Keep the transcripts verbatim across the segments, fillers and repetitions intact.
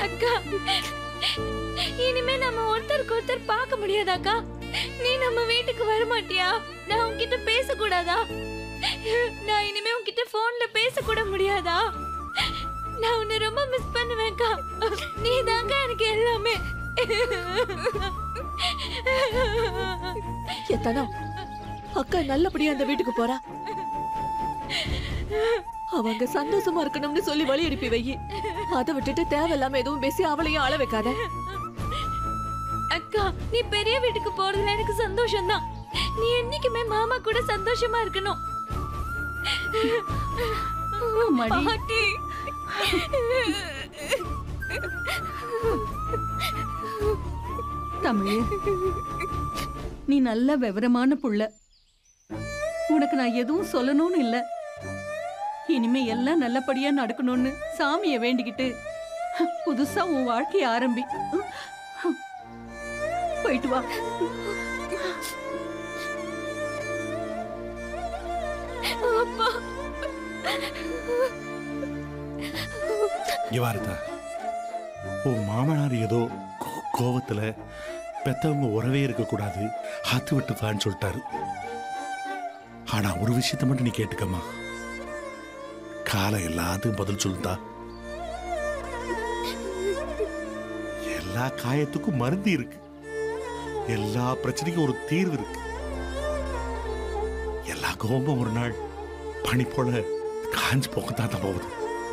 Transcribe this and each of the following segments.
அக்கா, இனிமே நம்ம ஒருத்தருக்கு ஒருத்தர் பார்க்க முடியாதாக்கா? நீ நம்ம வீட்டுக்கு வர மாட்டியா? நான் உன்கிட்ட பேசக்கூடாதா? நான் இனிமே உன்கிட்ட போன்ல பேசக்கூட முடியாதா? நான் உன்னை ரொம்ப மிஸ் பண்ணுவேன்க்கா. நீ தாங்க எனக்கு எல்லாமே. எத்தனா அக்கா நல்லபடியா அந்த வீட்டுக்கு போறா. அவங்க சந்தோஷமா இருக்கணும்னு சொல்லி வழி அனுப்பி வை. அதை விட்டுட்டு தேவையில்லாம எதுவும் பேசி அவளையும் அழ வைக்காத. அக்கா, நீ பெரிய வீட்டுக்கு போறதுல எனக்கு சந்தோஷம் தான். நீ என்னைக்குமே மாமா கூட சந்தோஷமா இருக்கணும். பாட்டி, தமிழ், நீ நல்ல விவரமான புள்ள. உனக்கு நான் எதுவும் சொல்லணும்னு இல்ல. இனிமே எல்லாம் நல்லபடியா நடக்கணும்னு சாமியை வேண்டிக்கிட்டு புதுசா உன் வாழ்க்கைய ஆரம்பி. போயிட்டு வா. அப்பா, உன் மாமனார் ஏதோ கோவத்துல பெத்தவங்க உறவே இருக்க கூடாது, ஆத்து விட்டு வான்னு சொல்லிட்டாரு. ஆனா ஒரு விஷயத்த மட்டும் நீ கேட்டுக்கம்மா, காலம் எல்லாத்துக்கும் பதில் சொல்லுதா. எல்லா காயத்துக்கும் மருந்து இருக்கு, எல்லா பிரச்சனைக்கும் ஒரு தீர்வு இருக்கு. எல்லா கோபமும் ஒரு நாள் பனி போல காஞ்சு போகத்தான் தான் போகுது.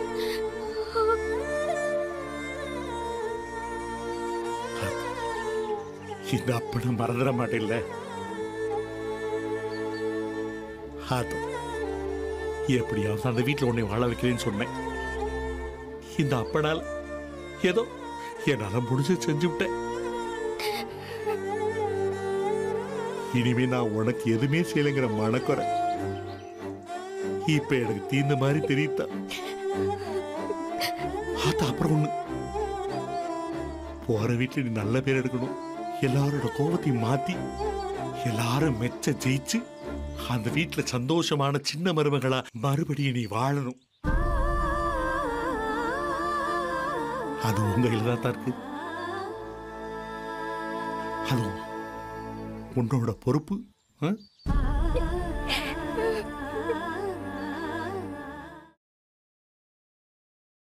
இந்த அப்பனை மறந்துட மாட்டேன்ல. எப்படியாவது அந்த வீட்டில் உன்னை வாழ வைக்கிறேன்னு சொன்னேன். இந்த அப்பனால ஏதோ என்னால முடிஞ்சு செஞ்சு விட்டேன். இனிமே நான் உனக்கு எதுவுமே செய்யலைங்கிற மனக்குறை இப்ப எனக்கு தீர்ந்த மாதிரி தெரியுதா. அப்புறம் ஒண்ணு, போற வீட்டுல நீ நல்ல பேர் எடுக்கணும், எல்லாரோட கோபத்தையும் மாத்தி எல்லாரும் மெச்ச ஜெயிச்சு அந்த வீட்டுல சந்தோஷமான சின்ன மருமகளா மறுபடியும் நீ வாழணும். அது உங்க கையில தான் இருக்கு. அது உன்னோட பொறுப்பு.